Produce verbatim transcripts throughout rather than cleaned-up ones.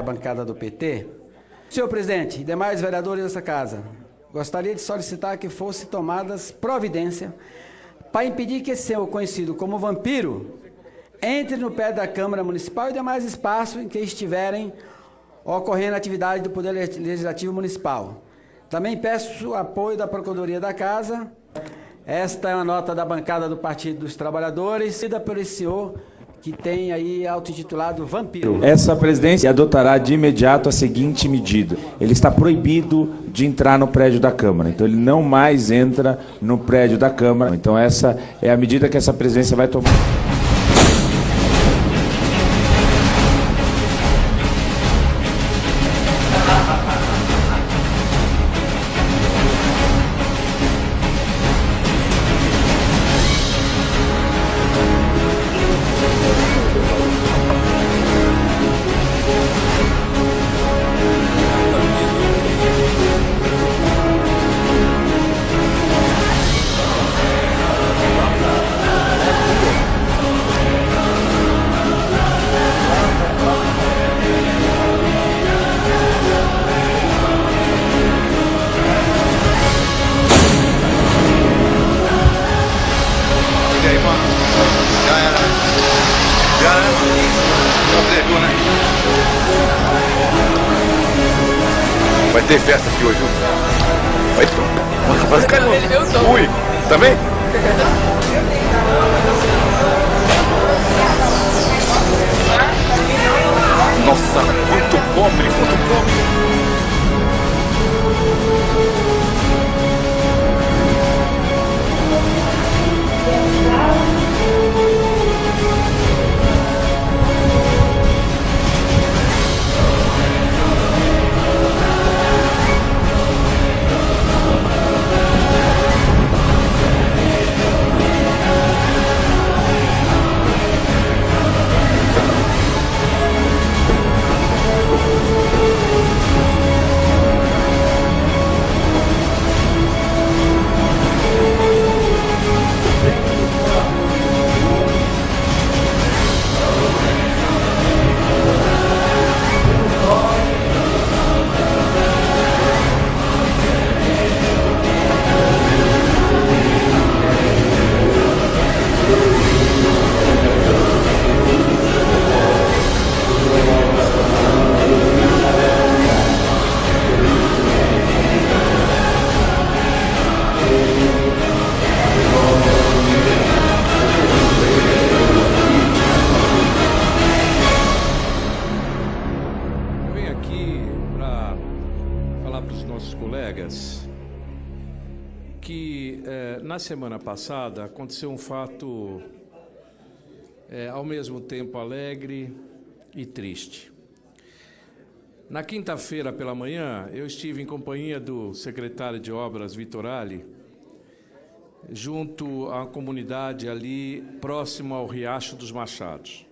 bancada do P T. Senhor presidente e demais vereadores dessa casa, gostaria de solicitar que fossem tomadas providências para impedir que esse senhor conhecido como vampiro entre no pé da Câmara Municipal e demais espaços em que estiverem ocorrendo atividade do Poder Legislativo Municipal. Também peço o apoio da Procuradoria da Casa. Esta é uma nota da bancada do Partido dos Trabalhadores, cida por esse senhor que tem aí auto-intitulado vampiro. Essa presidência adotará de imediato a seguinte medida. Ele está proibido de entrar no prédio da Câmara, então ele não mais entra no prédio da Câmara. Então essa é a medida que essa presidência vai tomar. Vai ter festa aqui hoje, viu? Vai ter. Eu tô. Ui, também? Nossa, quanto pobre, quanto pobre. Colegas, que eh, na semana passada aconteceu um fato eh, ao mesmo tempo alegre e triste. Na quinta-feira pela manhã, eu estive em companhia do secretário de Obras, Vitor Ali, junto à comunidade ali próximo ao Riacho dos Machados.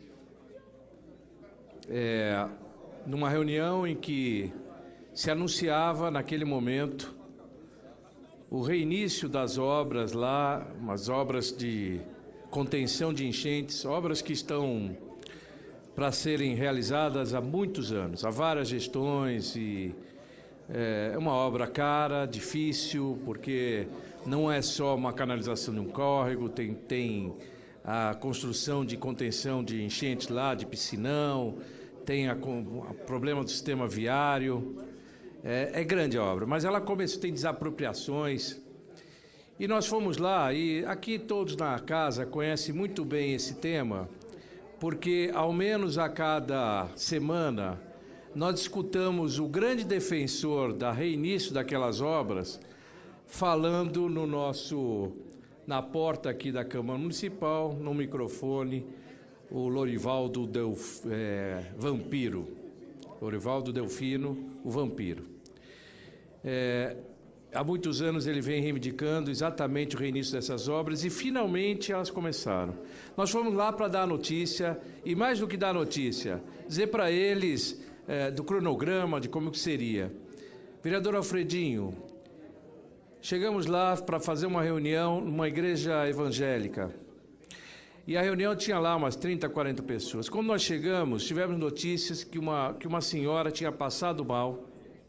É, numa reunião em que se anunciava naquele momento o reinício das obras lá, umas obras de contenção de enchentes, obras que estão para serem realizadas há muitos anos, há várias gestões, e é uma obra cara, difícil, porque não é só uma canalização de um córrego, tem, tem a construção de contenção de enchentes lá, de piscinão, tem o problema do sistema viário. É, é grande a obra, mas ela começou, tem desapropriações, e nós fomos lá, e aqui todos na casa conhecem muito bem esse tema, porque ao menos a cada semana nós escutamos o grande defensor da reinício daquelas obras falando no nosso, na porta aqui da Câmara Municipal, no microfone, o Lorivaldo Delf, é, Vampiro. Lorivaldo Delfino, o vampiro. É, há muitos anos ele vem reivindicando exatamente o reinício dessas obras e finalmente elas começaram. Nós fomos lá para dar a notícia e, mais do que dar a notícia, dizer para eles é, do cronograma, de como que seria. Vereador Alfredinho, chegamos lá para fazer uma reunião numa igreja evangélica E a reunião tinha lá umas trinta, quarenta pessoas. Quando nós chegamos, tivemos notícias que uma, que uma senhora tinha passado mal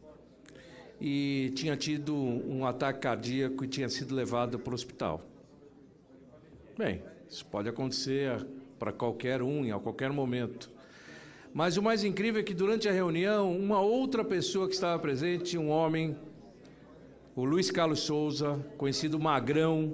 e tinha tido um ataque cardíaco e tinha sido levada para o hospital. Bem, isso pode acontecer para qualquer um, em qualquer momento. Mas o mais incrível é que durante a reunião, uma outra pessoa que estava presente, um homem, o Luiz Carlos Souza, conhecido Magrão,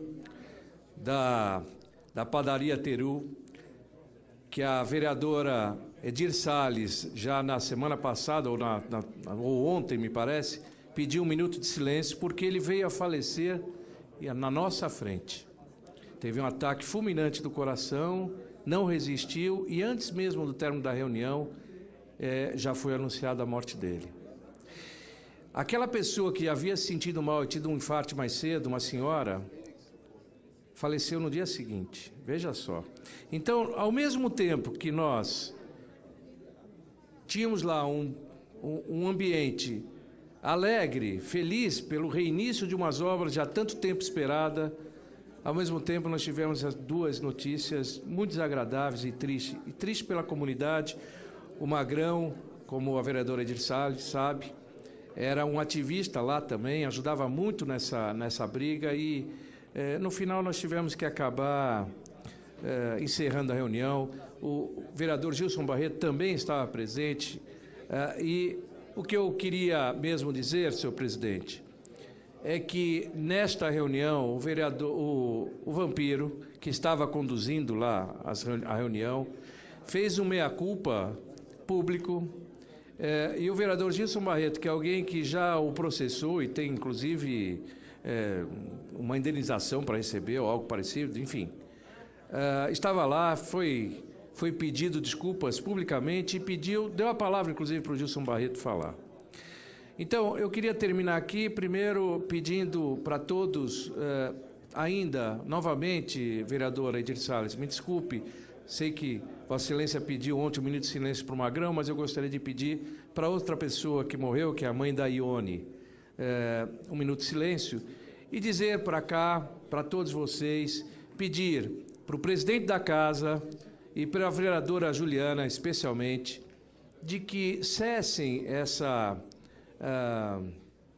da, da padaria Teru, que a vereadora Edir Salles, já na semana passada, ou, na, na, ou ontem, me parece, pediu um minuto de silêncio porque ele veio a falecer na nossa frente. Teve um ataque fulminante do coração, não resistiu e antes mesmo do término da reunião é, já foi anunciada a morte dele. Aquela pessoa que havia se sentido mal e tido um infarto mais cedo, uma senhora, faleceu no dia seguinte. Veja só. Então, ao mesmo tempo que nós tínhamos lá um, um, um ambiente alegre, feliz pelo reinício de umas obras já há tanto tempo esperada, ao mesmo tempo nós tivemos as duas notícias muito desagradáveis e tristes. E triste pela comunidade. O Magrão, como a vereadora Edir Salles sabe, era um ativista lá também, ajudava muito nessa, nessa briga e eh, no final nós tivemos que acabar eh, encerrando a reunião. O vereador Gilson Barreto também estava presente eh, e o que eu queria mesmo dizer, senhor presidente, é que nesta reunião o vereador, o, o Vampiro, que estava conduzindo lá as, a reunião, fez um meia-culpa público, é, e o vereador Gilson Barreto, que é alguém que já o processou e tem inclusive é, uma indenização para receber ou algo parecido, enfim, é, estava lá, foi... foi pedido desculpas publicamente e pediu, deu a palavra, inclusive, para o Gilson Barreto falar. Então, eu queria terminar aqui, primeiro, pedindo para todos, eh, ainda, novamente, vereadora Edir Salles, me desculpe, sei que Vossa Excelência pediu ontem um minuto de silêncio para o Magrão, mas eu gostaria de pedir para outra pessoa que morreu, que é a mãe da Ione, eh, um minuto de silêncio, e dizer para cá, para todos vocês, pedir para o presidente da casa e para a vereadora Juliana, especialmente, de que cessem essa, uh,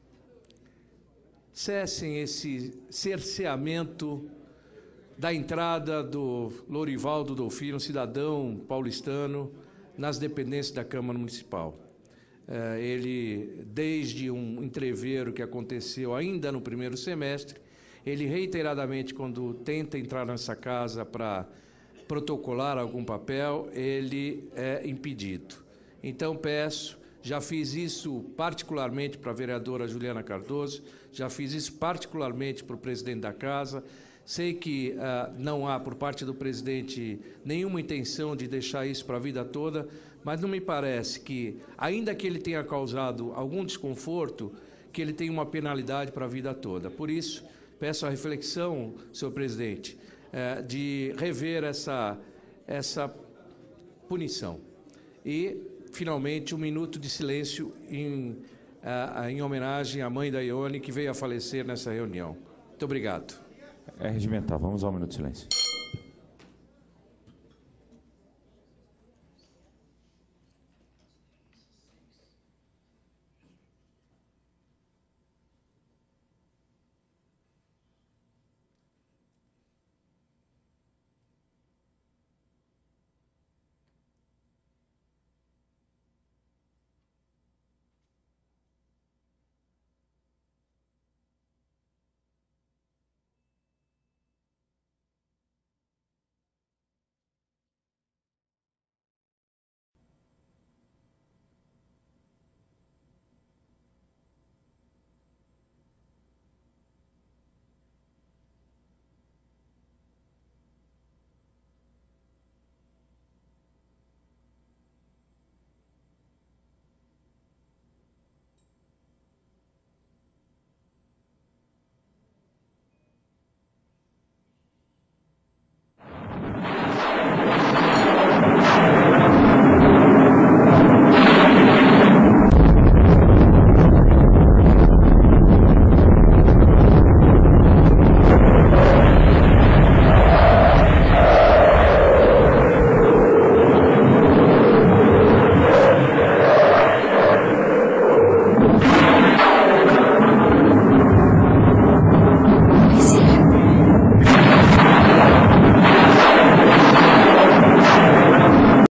cessem esse cerceamento da entrada do Lorivaldo Dolfino, um cidadão paulistano, nas dependências da Câmara Municipal. Uh, ele, desde um entreveiro que aconteceu ainda no primeiro semestre, ele reiteradamente, quando tenta entrar nessa casa para protocolar algum papel, ele é impedido. Então peço, já fiz isso particularmente para a vereadora Juliana Cardoso, já fiz isso particularmente para o presidente da casa, sei que uh, não há por parte do presidente nenhuma intenção de deixar isso para a vida toda, mas não me parece que, ainda que ele tenha causado algum desconforto, que ele tenha uma penalidade para a vida toda. Por isso, peço a reflexão, senhor presidente, de rever essa, essa punição. E, finalmente, um minuto de silêncio em, em homenagem à mãe da Ione, que veio a falecer nessa reunião. Muito obrigado. É regimental, vamos ao minuto de silêncio.